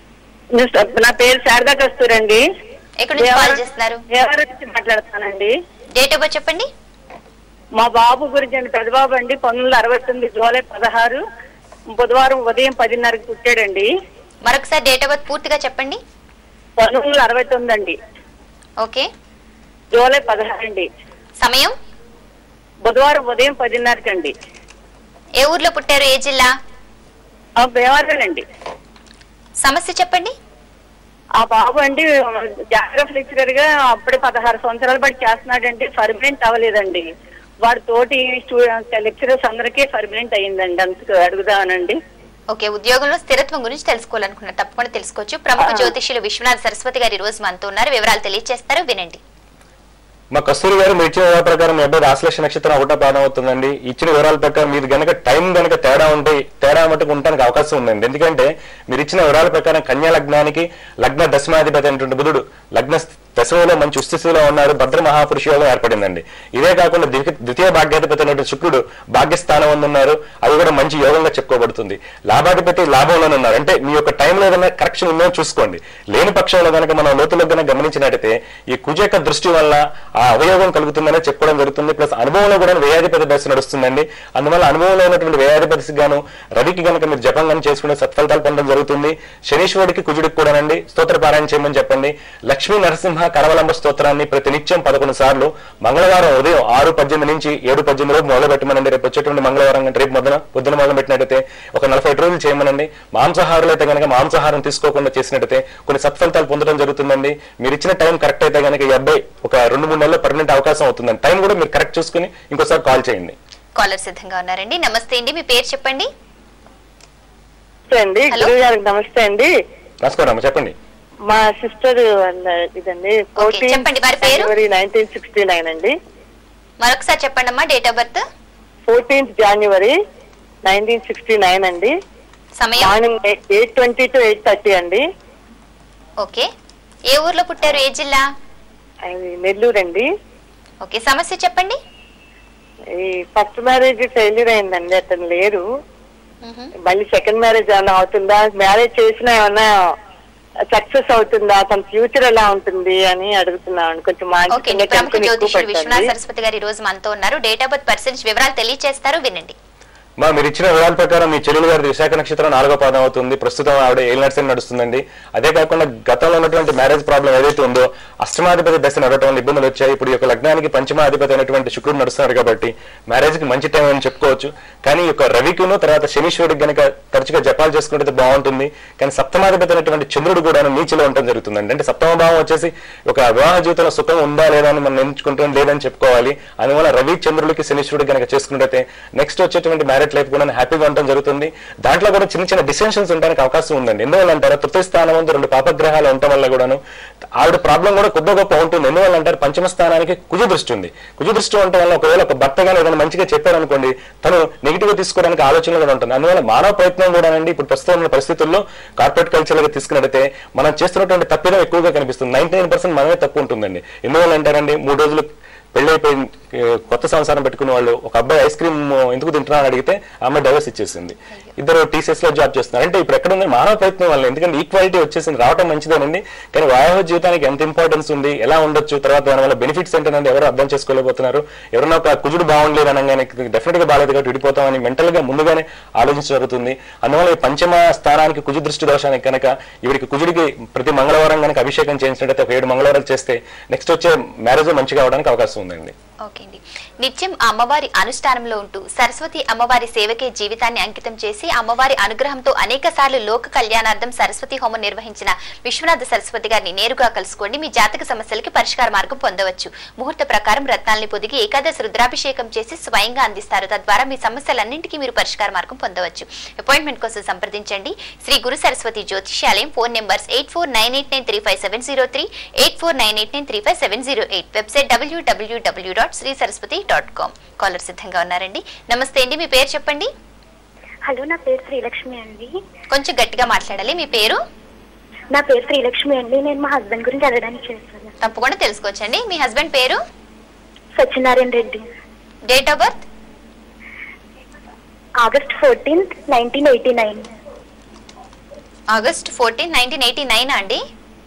E: నా పేరు శారదా కస్తూర్ అండి.
A: ఎక్కడి నుంచి కాల్ చేస్తున్నారు?
E: ఎవరి నుంచి మాట్లాడుతానండి.
A: డేట్ ఆఫ్ బర్త్ చెప్పండి.
E: మా బాబు గురించి అండి, పెద్ద బాబు అండి, పంతొమ్మిది వందల అరవై తొమ్మిది జూలై పదహారు బుధవారం ఉదయం పదిన్నరకి పుట్టాడండి.
A: మరొకసారి డేట్ ఆఫ్ బర్త్ పూర్తిగా చెప్పండి.
E: పంతొమ్మిది వందల అరవై తొమ్మిది అండి.
A: ఓకే.
E: జూలై పదహారు అండి.
A: సమయం
E: బుధవారం ఉదయం పదిన్నరకి అండి.
A: ఏ ఊర్లో పుట్టారు? ఏ జిల్లా?
E: భీమవరం అండి.
A: సమస్య చెప్పండి.
E: ఆ బాబు అండి జాగ్రఫీ లెక్చరర్ గా అప్పుడే పదహారు సంవత్సరాలు బట్టి చేస్తున్నాడండి. పర్మనెంట్ అవ్వలేదండి. వాడి తోటి లెక్చరర్స్ అందరికీ పర్మనెంట్ అయ్యిందండి, అందుకు అడుగుదామనండి.
A: ఓకే, ఉద్యోగంలో స్థిరత్వం గురించి తెలుసుకోవాలనుకున్నారు, తప్పకుండా తెలుసుకోవచ్చు. ప్రముఖ జ్యోతిష్యులు విశ్వనాథ సరస్వతి గారు ఈ రోజు మనతో ఉన్నారు, వివరాలు తెలియజేస్తారు, వినండి.
B: మా కస్తూరి గారు మీరు ఇచ్చిన వివరాల ప్రకారం మీ అబ్బాయి ఆశ్లేష నక్షత్రం ఒకటో పాదం అవుతుందండి. ఇచ్చిన వివరాల ప్రకారం మీరు గనక టైం గనక తేడా ఉంటే తేడా మటుకు ఉండడానికి అవకాశం ఉందండి. ఎందుకంటే మీరు ఇచ్చిన వివరాల ప్రకారం కన్యా లగ్నానికి లగ్న దశమాధిపతి అయినటువంటి బుధుడు లగ్న దశలో మంచి ఉస్థితిలో ఉన్నారు, భద్ర మహాపురుష యోగం ఏర్పడిందండి. ఇదే కాకుండా ద్వితీయ భాగ్యాధిపతి అయినటువంటి శుక్రుడు భాగ్యస్థానం ఉన్నారు, అది కూడా మంచి యోగంగా చెప్పుకోబడుతుంది. లాభాధిపతి లాభంలోనే ఉన్నారు, అంటే మీ యొక్క టైంలో ఏదైనా కరెక్షన్ ఉందో చూసుకోండి. లేని పక్షంలో కనుక మనం లోతులో కనుక గమనించినట్టయితే ఈ కుజ యొక్క దృష్టి వల్ల ఆ అవయోగం కలుగుతుందనే చెప్పుకోవడం జరుగుతుంది. ప్లస్ అనుభవంలో కూడా వ్యయాధిపతి దశ నడుస్తుందండి. అందువల్ల అనుభవంలో ఉన్నటువంటి వ్యయాధిపతికి గాను రవికి కనుక మీరు జపం కానీ చేసుకునే సత్ఫలితాలు పొందడం జరుగుతుంది. శనీశ్వరుడికి కుజుడికి కూడానండి స్తోత్ర పారాయణ చేయమని చెప్పండి. లక్ష్మీ నరసింహ కరవలంబ స్తోత్రాన్ని ప్రతి నిత్యం పదకొండు సార్లు మంగళవారం ఉదయం ఆరు పద్దెనిమిది నుంచి ఏడు పద్దెనిమిది రోజు మొదలు పెట్టమనండి. రేపు వచ్చేటువంటి మంగళవారం కంటే రేపు మొదల పొద్దున మొదలు పెట్టినట్టయితే ఒక నలభై ఐదు రోజులు చేయమనండి. మాంసాహారులు అయితే కనుక మాంసాహారం తీసుకోకుండా చేసినట్టయితే కొన్ని సత్ఫలితాలు పొందడం జరుగుతుందండి. మీరు ఇచ్చిన టైం కరెక్ట్ అయితే కనుక ఈ అబ్బాయి ఒక రెండు మూడు నెలల్లో పర్మనెంట్ అవకాశం అవుతుందండి. టైం కూడా మీరు కరెక్ట్ చూసుకుని ఇంకోసారి కాల్ చేయండి.
A: కాలర్ సిద్ధంగా ఉన్నారండి. నమస్తే అండి, మీ పేరు చెప్పండి.
E: అండి గురువు గారికి నమస్తే అండి.
B: నమస్కారం అమ్మ, చెప్పండి.
E: మా సిస్టర్ ఇదండి
A: చెప్పండి, వారి పేరు?
E: నైన్టీన్ సిక్స్టీ నైన్ అండి.
A: మరొకసారి చెప్పండి అమ్మా, డేట్ ఆఫ్ బర్త్.
E: ఫోర్టీన్త్ జనవరి నైన్టీన్ సిక్స్టీ నైన్ అండి.
A: సమయం
E: morning eight twenty to eight thirty అండి.
A: ఓకే, ఏ ఊర్లో పుట్టారు, ఏ జిల్లా?
E: అది నెల్లూరు అండి.
A: ఓకే, సమస్య చెప్పండి.
E: ఈ ఫస్ట్ మ్యారేజ్ ఫెయిల్యూర్ అయిందండి, అతను లేరు. మళ్ళీ సెకండ్ మ్యారేజ్ ఏమైనా అవుతుందా, మ్యారేజ్ చేసినా ఏమన్నా సక్సెస్ అవుతుందా, తన ఫ్యూచర్ ఎలా ఉంటుంది అని అడుగుతున్నాను. కొంచెం
A: ప్రముఖ జ్యోతిష్యులు విశ్వనాథ సరస్వతి గారు ఈ రోజు మనతో ఉన్నారు. డేట్ ఆఫ్ బర్త్ పర్సెంటేజ్ వివరాలు తెలియజేస్తారు, వినండి.
B: మా మీరు ఇచ్చిన వివరాల ప్రకారం మీ చెల్లెలు గారి విశాఖ నక్షత్రం నాలుగో పాదం అవుతుంది. ప్రస్తుతం ఆవిడ ఏల్ నర్సింగ్ నడుస్తుందండి. అదే కాకుండా గతంలో ఉన్నటువంటి మ్యారేజ్ ప్రాబ్లం ఏదైతే ఉందో అష్టమాధిపతి దశ నడవటం వల్ల ఇబ్బందులు వచ్చాయి. ఇప్పుడు ఈ యొక్క లగ్నానికి పంచమాధిపతి అయినటువంటి శుక్రుడు నడుస్తున్నారు కాబట్టి మ్యారేజ్ కి మంచి టైం అని చెప్పుకోవచ్చు. కానీ ఈ యొక్క రవికును తర్వాత శనీశ్వరుడికి కనుక తరచుగా జపాలు చేసుకుంటే బాగుంటుంది. కానీ సప్తమాధిపతి అయినటువంటి చంద్రుడు కూడా నీచిలో ఉండటం జరుగుతుందండి. అంటే సప్తమ భావం వచ్చేసి ఒక వివాహ జీవితంలో సుఖం ఉందా లేదా అని మనం ఎంచుకుంటాం లేదని చెప్పుకోవాలి. అందువల్ల రవి చంద్రుడికి శనీశ్వరుడికి కనుక చేసుకున్నట్టయితే నెక్స్ట్ వచ్చేటువంటి మ్యారేజ్ లైఫ్ కూడా హ్యాపీగా ఉండడం జరుగుతుంది. దాంట్లో కూడా చిన్న చిన్న డిసెన్షన్స్ ఉండడానికి అవకాశం ఉందండి. ఎందువల్ల అంటారు తృతీయ స్థానం ముందు రెండు పాపగ్రహాలు ఉండటం వల్ల కూడాను ఆవిడ ప్రాబ్లం కూడా కొద్ది గొప్ప ఉంటుంది. ఎందువల్ల అంటారు పంచమ స్థానానికి కుజ దృష్టి ఉంది. కుజ దృష్టి ఉండటం వల్ల ఒకవేళ ఒక భర్తగా ఏదైనా మంచిగా చెప్పారనుకోండి తను నెగిటివ్ గా తీసుకోవడానికి ఆలోచన కూడా ఉంటుంది. అందువల్ల మానవ ప్రయత్నం కూడా అండి ఇప్పుడు ప్రస్తుతం ఉన్న పరిస్థితుల్లో కార్పొరేట్ కల్చర్ గా తీసుకున్నట్టయితే మనం చేస్తున్నటువంటి తప్పిదం ఎక్కువగా కనిపిస్తుంది. నైన్టీ నైన్ పర్సెంట్ మనమే తప్పు ఉంటుందండి. ఎందువల్ల అంటారండి మూడు రోజులు పెళ్ళైపోయి కొత్త సంసారం పెట్టుకున్న వాళ్ళు ఒక అబ్బాయి ఐస్ క్రీమ్ ఎందుకు తింటున్నారని అడిగితే అమ్మాయి డైవర్స్ ఇచ్చేసింది. ఇద్దరు టీసీఎస్ లో జాబ్ చేస్తున్నారు. అంటే ఇప్పుడు ఎక్కడ ఉంది మానవ ప్రయత్నం వల్ల. ఎందుకంటే ఈక్వాలిటీ వచ్చేసింది, రావడం మంచిదేనండి. కానీ వైవాహిక జీవితానికి ఎంత ఇంపార్టెన్స్ ఉంది, ఎలా ఉండొచ్చు, తర్వాత దానివల్ల బెనిఫిట్స్ ఏంటంటే ఎవరు అర్థం చేసుకోలేకపోతున్నారు. ఎవరైనా ఒక కుజుడు బాగుండలేదు అనగానే డెఫినెట్ గా బాగాలేదు కాబట్టి విడిపోతామని మెంటల్ గా ముందుగానే ఆలోచించడం జరుగుతుంది. అందువల్ల ఈ పంచమ స్థానానికి కుజు దృష్టి దోషానికి కనుక ఇవిడికి కుజుడికి ప్రతి మంగళవారం కనుక అభిషేకం చేయించినట్టయితే ఒక ఏడు మంగళవారాలు చేస్తే నెక్స్ట్ వచ్చే మ్యారేజ్ మంచిగా అవడానికి అవకాశం ఉందండి.
A: ఓకే అండి, నిత్యం అమ్మవారి అనుష్ఠానంలో ఉంటూ సరస్వతి అమ్మవారి సేవకే జీవితాన్ని అంకితం చేసి అమ్మవారి అనుగ్రహంతో అనేక సార్లు లోక కళ్యాణార్థం సరస్వతి హోమం నిర్వహించిన విశ్వనాథ సరస్వతి గారిని నేరుగా కలుసుకోండి. మీ జాతక సమస్యలకి పరిష్కార మార్గం పొందవచ్చు. ముహూర్త ప్రకారం రత్నాల్ని పొదిగి ఏకాదశి రుద్రాభిషేకం చేసి స్వయంగా అందిస్తారు. తద్వారా మీ సమస్యలన్నింటికీ మీరు పరిష్కార మార్గం పొందవచ్చు. అపాయింట్మెంట్ కోసం సంప్రదించండి. Shri Guru Saraswati Jyotishyalayam. Phone numbers eight four nine eight nine three five seven zero three eight four nine eight nine three five seven zero eight website W W W dot Shri Saraswati dot com. Caller సిద్ధంగా ఉన్నారండి. నమస్తే అండి, మీ పేరు చెప్పండి.
F: Hello, నా పేరు శ్రీలక్ష్మి అండి.
A: కొంచెం గట్టిగా మాట్లాడాలి. మీ పేరు?
F: నా పేరు శ్రీలక్ష్మి అండి. నేను మా హస్బెండ్ గురించి అడగడానికి చేస్తాను.
A: తప్పకుండా తెలుసుకోవచ్చండి. మీ హస్బెండ్ పేరు?
F: Satyanarayana Reddy.
A: Date of birth?
F: August fourteenth nineteen eighty nine.
A: August fourteen nineteen eighty nine అండి?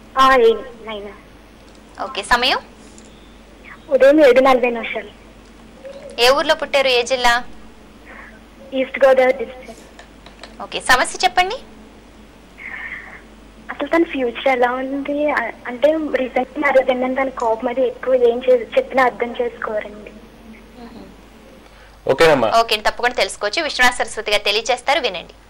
A: ఓకే, సమయం?
F: ఉదయం ఏడు నలభై నిమిషాలు.
A: ఏ ఊర్లో పుట్టారు, ఏ జిల్లా?
F: East Godavari district.
A: ఓకే, సమస్య చెప్పండి.
F: అసలు తన ఫ్యూచర్ ఎలా ఉంది అంటే రీసెంట్ మ్యారేజ్ అయిందని తన కోపం అది ఎక్కువ, ఏం చెప్పినా అర్థం చేసుకోరండి.
B: ఓకే,
A: తప్పకుండా తెలుసుకోవచ్చు. విశ్వనాథ సరస్వతి గారు తెలియజేస్తారు, వినండి.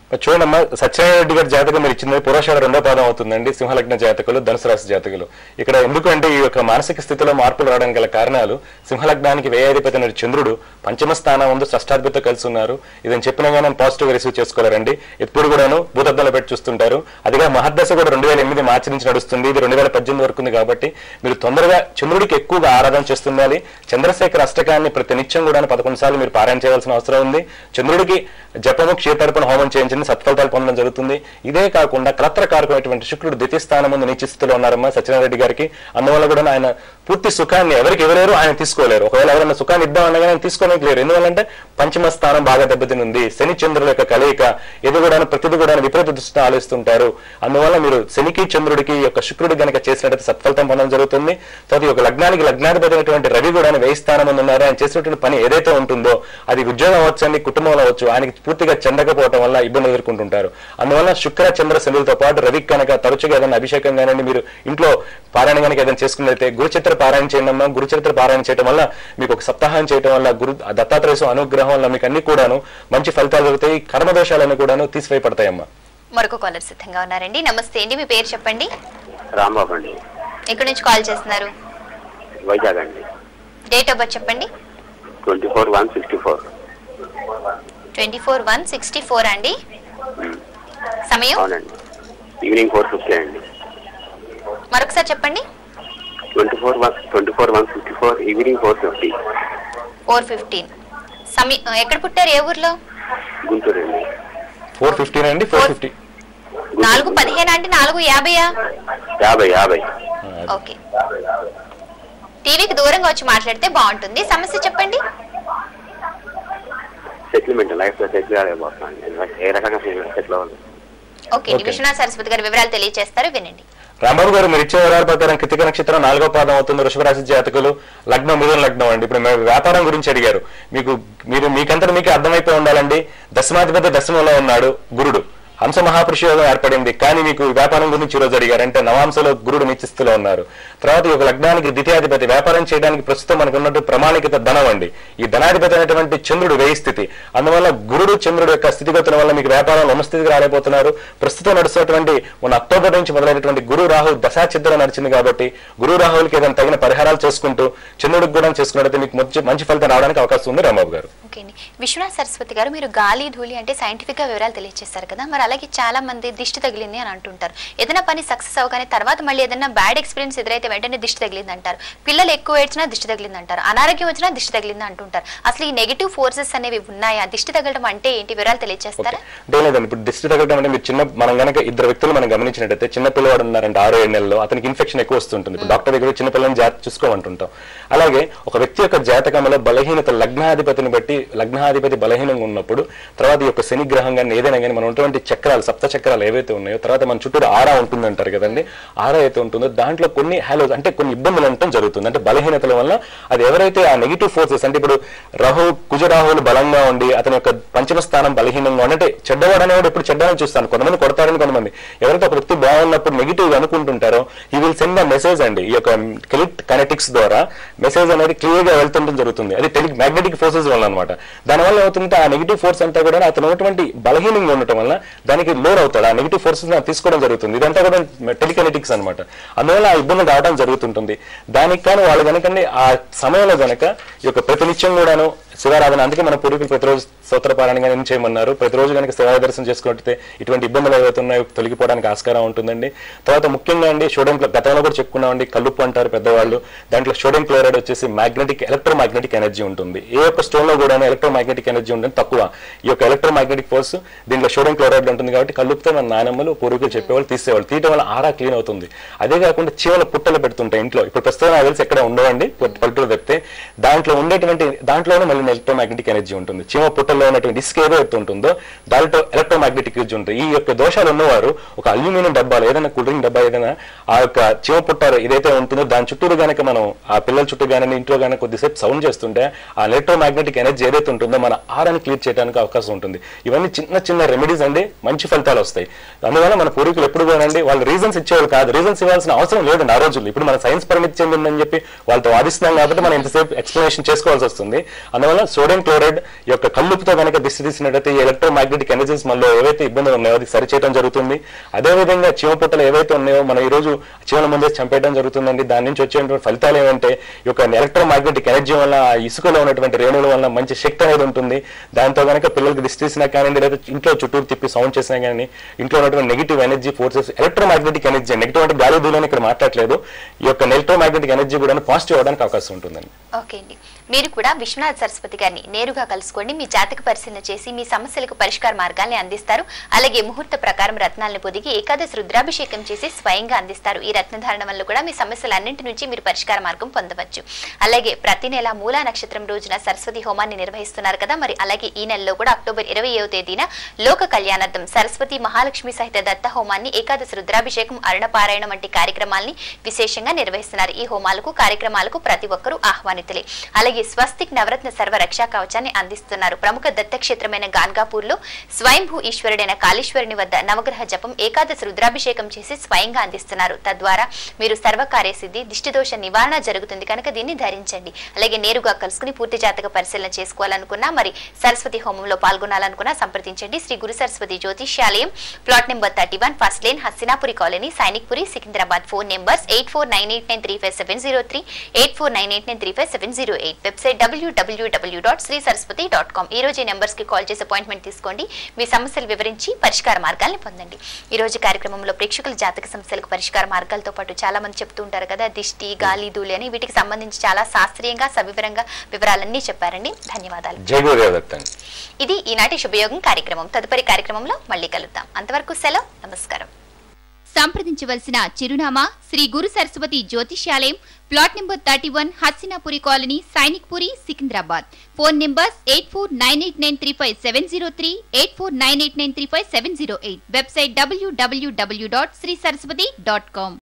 B: చూడమ్మా, సత్యనారాయణ రెడ్డి గారి జాతకం మీరు ఇచ్చింది పురోషాఢ రెండో పాదం అవుతుందండి. సింహలగ్న జాతకులు, ధనుసు రాశి జాతకులు. ఇక్కడ ఎందుకంటే ఈ యొక్క మానసిక స్థితిలో మార్పులు రావడానికి గల కారణాలు, సింహలగ్నానికి వ్యయాధిపతి అయిన చంద్రుడు పంచమ స్థానం ముందు షష్టాధిపతితో కలిసి ఉన్నారు. ఇదని చెప్పినా కానీ పాజిటివ్ గా రిసీవ్ చేసుకోలేరండి. ఎప్పుడు కూడాను భూతద్దంలో పెట్టి చూస్తుంటారు. అదిగా మహర్దశ కూడా రెండు వేల ఎనిమిది మార్చి నుంచి నడుస్తుంది. ఇది రెండు వేల పద్దెనిమిది వరకు ఉంది. కాబట్టి మీరు తొందరగా చంద్రుడికి ఎక్కువగా ఆరాధన చేస్తుండాలి. చంద్రశేఖర అష్టకాన్ని ప్రతి నిత్యం కూడా పదకొండు సార్లు మీరు పారాయణ చేయవలసిన అవసరం ఉంది. చంద్రుడికి జపము క్షేత్రర్పణ హోమం చేయించండి, సత్ఫలితాలు పొందడం జరుగుతుంది. ఇదే కాకుండా కలత్రకారకమైనటువంటి శుక్రుడు ద్వితీయ స్థానం ముందు నీచ స్థితిలో ఉన్నారమ్మా సత్యనారాయణ రెడ్డి గారికి. అందువల్ల కూడా ఆయన పూర్తి సుఖాన్ని ఎవరికి ఎవరేరు ఆయన తీసుకోలేరు. ఒకవేళ ఎవరైనా సుఖాన్ని ఇద్దామన్నా ఆయన తీసుకోవడానికి లేరు. ఎందువల్లంటే పంచమ స్థానం బాగా దెబ్బతిని ఉంది. శని చంద్రుల యొక్క కలయిక, ఇది కూడా ప్రతిది కూడా విపరీత దృష్టిని ఆలోచిస్తుంటారు. అందువల్ల మీరు శనికి చంద్రుడికి యొక్క శుక్రుడు గనక చేసినట్టు సత్ఫలితం పొందడం జరుగుతుంది. తర్వాత ఈ యొక్క లగ్నానికి లగ్నాధిపతి అయినటువంటి రవి కూడా వెయ్యి స్థానం ముందు ఉన్నారు. ఆయన చేసినటువంటి పని ఏదైతే ఉంటుందో అది ఉద్యోగం అవ్వచ్చు అండి, కుటుంబంలో అవ్వచ్చు, ఆయనకి పూర్తిగా చెందకపోవడం వల్ల ఇబ్బందులు ఎదుర్కొంటుంటారు. అందువల్ల శుక్ర చంద్ర శనులతో పాటు రవి కనుక తరచుగా ఏదైనా అభిషేకం కానీ మీరు ఇంట్లో పారాయణ కనుక ఏదైనా చేసుకున్నట్లయితే గురుచరిత్ర పారాయణ చేయడం అమ్మా. గురుచరిత్ర పారాయణ చేయడం వల్ల మీకు ఒక సప్తాహం చేయడం వల్ల గురు దత్తాత్రేయ అనుగ్రహం వల్ల మీకు అన్ని కూడాను మంచి ఫలితాలు దొరుకుతాయి. కర్మదోషాలన్నీ కూడాను తీసివేయబడతాయమ్మా.
A: మరొక కాలర్ సిద్ధంగా ఉన్నారండి. నమస్తే అండి, మీ పేరు చెప్పండి.
G: రాంబాబు అండి.
A: ఎక్కడి నుంచి కాల్ చేస్తున్నారు?
G: వైజాగ్ అండి.
A: డేట్ ఆఫ్ బర్త్ చెప్పండి.
G: Twenty four one sixty four
A: twenty four one sixty four అండి. సమయం?
G: అవునండి, ఈవినింగ్ ఫోర్ ఫిఫ్టీ అండి.
A: మరొకసారి చెప్పండి.
G: Twenty four one twenty four one sixty four evening four fifty
A: four fifteen సమయం. ఎక్కడ పుట్టారు, ఏ ఊర్లో?
G: గుంటూరు అండి.
B: ఫోర్ ఫిఫ్టీన్ అండి. ఫోర్ ఫిఫ్టీ
A: నాలుగు పదిహేను అంటే నాలుగు యాభైయా?
G: యాభై యాభై
A: ఓకే. టీవీకి దూరంగా వచ్చి మాట్లాడితే బాగుంటుంది. సమస్య చెప్పండి.
G: సెటిల్మెంట్ లైఫ్ లో సెటిల్ కాలేకపోతున్నాను. ఏ రకంగా సెటిల్ అవ్వాలి?
A: ఓకే, విశ్వనాథ్ సరస్వతి గారి వివరాలు తెలియజేస్తారు, వినండి.
B: రాంబాబు గారు, మీరు ఇచ్చే వివరాల ప్రకారం కృతిక నక్షత్రం నాలుగో పాదం అవుతుంది. వృషభ రాశి జాతకులు, లగ్నం మిథున లగ్నం అండి. ఇప్పుడు మేము వ్యాపారం గురించి అడిగారు. మీకు మీరు మీకంతా మీకే అర్థమైపోయి ఉండాలండి. దశమాధిపతి దశమంలో ఉన్నాడు గురుడు. హంస మహాపురుష యోగం ఏర్పడింది. కానీ మీకు వ్యాపారం గురించి ఈ రోజు అడిగారు. అంటే నవాంశలో గురుడు నీచస్థితిలో ఉన్నారు. తర్వాత ఈ యొక్క లగ్నానికి ద్వితీయాధిపతి, వ్యాపారం చేయడానికి ప్రస్తుతం మనకు ఉన్నట్టు ప్రామాణికత ధనం అండి. ఈ ధనాధిపతి అయినటువంటి చంద్రుడు వేయి స్థితి. అందువల్ల గురుడు చంద్రుడు యొక్క స్థితిగతుల వల్ల మీకు వ్యాపారం నమస్థితికి రాలేకపోతున్నారు. ప్రస్తుతం నడుస్తున్నటువంటి మన అక్టోబర్ నుంచి మొదలైనటువంటి గురు రాహు దశాచిత్రం నడిచింది. కాబట్టి గురు రాహులకి ఏదైనా తగిన పరిహారాలు చేసుకుంటూ చంద్రుడికి కూడా చేసుకున్నట్లయితే మీకు మంచి మంచి ఫలితం రావడానికి అవకాశం ఉంది. రాంబాబు గారు,
A: ఓకే అండి. విశ్వనాథ్ సరస్వతి గారు, మీరు గాలి ధూళి అంటే సైంటిఫిక్ గా వివరాలు తెలియజేస్తారు కదా, మరి అలాగే చాలా మంది దిష్టి తగిలింది అని అంటుంటారు. ఏదైనా పని సక్సెస్ అవగానే తర్వాత మళ్ళీ ఏదైనా బ్యాడ్ ఎక్స్పీరియన్స్ ఎదురైతే వెంటనే దిష్టి తగిలింది అంటారు. పిల్లలు ఎక్కువ ఏడ్చినా దిష్టి తగిలింది అంటారు. అనారోగ్యం వచ్చినా దిష్టి తగిలింది అంటుంటారు. అసలు ఈ నెగిటివ్ ఫోర్సెస్ అనేవి ఉన్నాయా? దిష్టి తగలడం అంటే ఏంటి, వివరాలు తెలియజేస్తారా?
B: లేదండి, ఇప్పుడు దిష్టి తగలడం అంటే మీరు చిన్న మనం కనుక ఇద్దరు వ్యక్తులు మనం గమనించినట్టయితే, చిన్న పిల్లవాడు ఉన్నారంటే ఆరో ఏడు నెలల్లో అతనికి ఇన్ఫెక్షన్ ఎక్కువ వస్తుంటుంది. ఇప్పుడు డాక్టర్ దగ్గర చిన్న పిల్లల్ని జాగ్రత్త చూసుకోమంటుంటాం. అలాగే ఒక వ్యక్తి యొక్క జాతకంలో బలహీనత లగ్నాధిపతిని బట్టి, లగ్నాధిపతి బలహీనంగా ఉన్నప్పుడు తర్వాత ఈ యొక్క శని గ్రహం కానీ ఏదైనా కానీ మనం ఉన్నటువంటి చక్రాలు, సప్త చక్రాలు ఏవైతే ఉన్నాయో, తర్వాత మన చుట్టూ ఆరా ఉంటుంది అంటారు కదండి. ఆరా అయితే ఉంటుందో దాంట్లో కొన్ని హ్యాలోస్ అంటే కొన్ని ఇబ్బందులు ఉండటం జరుగుతుంది. అంటే బలహీనతల వల్ల అది ఎవరైతే ఆ నెగిటివ్ ఫోర్సెస్ అంటే ఇప్పుడు రాహు కుజరాహువులు బలంగా ఉండి అతని యొక్క పంచమ స్థానం బలహీనంగా ఉండి, అంటే చెడ్డవాడు అనేవాడు ఎప్పుడు చెడ్డని చూస్తాను. కొంతమంది కొడతారని, కొంతమంది ఎవరైతే ఒక వ్యక్తి బాగున్నప్పుడు నెగిటివ్ అనుకుంటుంటారో ఈ విల్ సెండ్ ద మెసేజ్ అండి. ఈ యొక్క కనెటిక్స్ ద్వారా మెసేజ్ అనేది క్లియర్ గా వెళ్తుండడం జరుగుతుంది. అది టెలి మ్యాగ్నెటిక్ ఫోర్సెస్ వల్ల అనమాట. దానివల్ల ఏమవుతుంటే ఆ నెగిటివ్ ఫోర్స్ అంతా కూడా అతను ఉన్నటువంటి బలహీనంగా ఉండటం వల్ల దానికి లోడ్ అవుతాడు. ఆ నెగిటివ్ ఫోర్సెస్ తీసుకోవడం జరుగుతుంది. ఇదంతా కూడా టెలికనెటిక్స్ అనమాట. అందువల్ల ఆ ఇబ్బందులు రావడం జరుగుతుంటుంది. దానికి కానీ వాళ్ళు కనుకండి ఆ సమయంలో కనుక ఈ యొక్క ప్రతినిత్యం కూడాను శివారాధన, అందుకే మన పూర్వీకులు ప్రతిరోజు స్తోత్ర పారాయణ ఏం చేయమన్నారు. ప్రతిరోజు కనుక శివాలయ దర్శనం చేసుకున్నట్లయితే ఇటువంటి ఇబ్బందులు ఏవైతే ఉన్నాయో తొలగిపోవడానికి ఆస్కారం ఉంటుందండి. తర్వాత ముఖ్యంగా అండి సోడియం, గతంలో కూడా చెప్పుకున్నామండి, కల్లుప్పు అంటారు పెద్దవాళ్ళు. దాంట్లో సోడియం క్లోరైడ్ వచ్చేసి మ్యాగ్నెటిక్ ఎలక్ట్రో మ్యాగ్నెటిక్ ఎనర్జీ ఉంటుంది. ఏ ఒక్క స్టోన్ లో కూడా ఎలక్ట్రో మ్యాగ్నెటిక్ ఎనర్జీ ఉంటుంది తక్కువ. ఈ యొక్క ఎలక్ట్రో మ్యాగ్నెటిక్ ఫోర్స్ దీంట్లో సోడియం క్లోరైడ్ ఉంటుంది. కాబట్టి కల్లుప్తో మన నానమ్మలు పూర్వీకులు చెప్పేవాళ్ళు తీసేవాళ్ళు. తీయడం వల్ల ఆరా క్లీన్ అవుతుంది. అదే కాకుండా చీమల పుట్టలు పెడుతుంటాయి ఇంట్లో. ఇప్పుడు ప్రస్తుతం నాకు తెలిసి ఎక్కడ ఉండవండి, పల్లెటూరు తప్పితే. దాంట్లో ఉండేటువంటి దాంట్లోనే మళ్ళీ ఎలక్ట్రో మ్యాగ్నెటిక్ ఎనర్జీ ఉంటుంది. చీమ పుట్టల్లో ఉన్నటువంటి ఇసుక ఏదో ఉంటుందో దాంట్లో ఎలక్ట్రోమాగ్నెటిక్ ఎనర్జీ ఉంటుంది. ఈ యొక్క దోషాలు ఉన్నవారు ఒక అల్యూమినియం డబ్బాలు, ఏదైనా కూల్ డ్రింక్ డబ్బా ఏదైనా ఆ యొక్క చీమ పుట్టారు ఏదైతే ఉంటుందో దాని చుట్టూరు కనుక మనం ఆ పిల్లల చుట్టూ కానీ ఇంట్లో కానీ కొద్దిసేపు సౌండ్ చేస్తుంటే ఆ ఎలక్ట్రోమాగ్నెటిక్ ఎనర్జీ ఏదైతే ఉంటుందో మన ఆరాన్ని క్లియర్ చేయడానికి అవకాశం ఉంటుంది. ఇవన్నీ చిన్న చిన్న రెమెడీస్ అండి, మంచి ఫలితాలు వస్తాయి. అందువల్ల మన పూర్వీకులు ఎప్పుడు పోనండి వాళ్ళు రీజన్స్ ఇచ్చేవాళ్ళు కాదు. రీజన్స్ ఇవ్వాల్సిన అవసరం లేదండి ఆ రోజుల్లో. ఇప్పుడు మన సైన్స్ పరిమితి చెందిందని చెప్పి వాళ్ళతో వాదిస్తున్నాం కాబట్టి మనం ఇంతసేపు ఎక్స్ప్లెనేషన్ చేసుకోవాల్సి వస్తుంది. అందువల్ల అందువల్ల సోడియం క్లోరైడ్ యొక్క కల్లుపుతో కనుక దిష్టి తీసినట్టయితే ఈ ఎలక్ట్రోమాగ్నెటిక్ ఎనర్జీస్ మనలో ఏవైతే ఇబ్బందులు ఉన్నాయో అది సరిచేయడం జరుగుతుంది. అదేవిధంగా చీమ పుట్టలు ఏవైతే ఉన్నాయో మనం ఈ రోజు చీమల ముందే చంపేయడం జరుగుతుందండి. దాని నుంచి వచ్చేటువంటి ఫలితాలు ఏమంటే ఈ యొక్క ఎలక్ట్రోమాగ్నెటిక్ ఎనర్జీ వల్ల ఇసుకలో ఉన్నటువంటి రేణువుల వల్ల మంచి శక్తి అనేది ఉంటుంది. దాంతో కనుక పిల్లలకి దిష్టి తీసినా కానీ లేదా ఇంట్లో చుట్టూరు తిప్పి సౌండ్ చేసినా కానీ ఇంట్లో ఉన్నటువంటి negative energy forces electromagnetic energy negative అంటే గాలి దూలని ఇక్కడ మాట్లాడలేదు, ఈ యొక్క ఎలక్ట్రోమాగ్నెటిక్ ఎనర్జీ కూడా పాజిటివ్ అవడానికి అవకాశం ఉంటుందండి.
A: ఓకే అండి, మీరు కూడా విశ్వనాథ్ సరస్వతి గారిని నేరుగా కలుసుకోండి. మీ జాతక పరిశీలన చేసి మీ సమస్యలకు పరిష్కార మార్గాల్ని అందిస్తారు. అలాగే ముహూర్త ప్రకారం రత్నాలను పొదిగి ఏకాదశి రుద్రాభిషేకం చేసి స్వయంగా అందిస్తారు. ఈ రత్నధారణ వల్ల కూడా మీ సమస్యలన్నింటి నుంచి మీరు పరిష్కార మార్గం పొందవచ్చు. అలాగే ప్రతి నెల మూలా నక్షత్రం రోజున సరస్వతి హోమాన్ని నిర్వహిస్తున్నారు కదా, మరి అలాగే ఈ నెలలో కూడా అక్టోబర్ ఇరవైవ తేదీన లోక కళ్యాణార్థం సరస్వతి మహాలక్ష్మి సహిత దత్త హోమాన్ని, ఏకాదశి రుద్రాభిషేకం, అరుణపారాయణం వంటి కార్యక్రమాల్ని విశేషంగా నిర్వహిస్తున్నారు. ఈ హోమాలకు కార్యక్రమాలకు ప్రతి ఒక్కరూ ఆహ్వానితులే. అలాగే స్వస్తిక్ నవరత్న సర్వ రక్షా కవచాన్ని అందిస్తున్నారు. ప్రముఖ దత్తక్షేత్రమైన గాన్గాపూర్ లో స్వయంభూ ఈశ్వరుడైన కాళేశ్వరుని వద్ద నవగ్రహ జపం, ఏకాదశి రుద్రాభిషేకం చేసి స్వయంగా అందిస్తున్నారు. తద్వారా మీరు సర్వకార్య సిద్ధి, దిష్టిదోష నివారణ జరుగుతుంది కనుక దీన్ని ధరించండి. అలాగే నేరుగా కలుసుకుని పూర్తి జాతక పరిశీలన చేసుకోవాలనుకున్నా, మరి సరస్వతి హోమంలో పాల్గొనాలనుకున్నా సంప్రదించండి. Shri Guru Saraswati Jyotishyalayam, plot number thirty one, first lane, Hastinapuri colony, Sainikpuri, Secunderabad. Phone numbers eight four nine eight nine three five seven zero three, eight four nine eight nine three five seven zero eight. Website W W W dot Shri Saraswati dot com. ఈ రోజు numbers కి call చేసి appointment తీసుకోండి. మీ సమస్యలు వివరించి పరిష్కార మార్గాల్ని పొందండి. ఈ రోజు కార్యక్రమంలో ప్రేక్షకుల జాతక సమస్యలకు పరిష్కార మార్గాలతో పాటు చాలా మంది చెప్తూ ఉంటారు కదా, దిష్టి, గాలి, ధూళి అని, వీటికి సంబంధించి చాలా శాస్త్రీయంగా సవివరంగా వివరాలన్నీ చెప్పారండి. ధన్యవాదాలు. ఇది ఈనాటి శుభయోగం కార్యక్రమం. తదుపరి కార్యక్రమంలో మళ్ళీ కలుద్దాం. అంతవరకు సెలవు, నమస్కారం. సంప్రదించవలసిన చిరునామా Shri Guru Saraswati Jyotishyalayam, plot number thirty one, Hastinapuri colony, Sainikpuri, Secunderabad. Phone numbers eight four nine eight nine three five seven zero three, eight four nine eight nine three five seven zero eight. Website W W W dot Shri Saraswati dot com.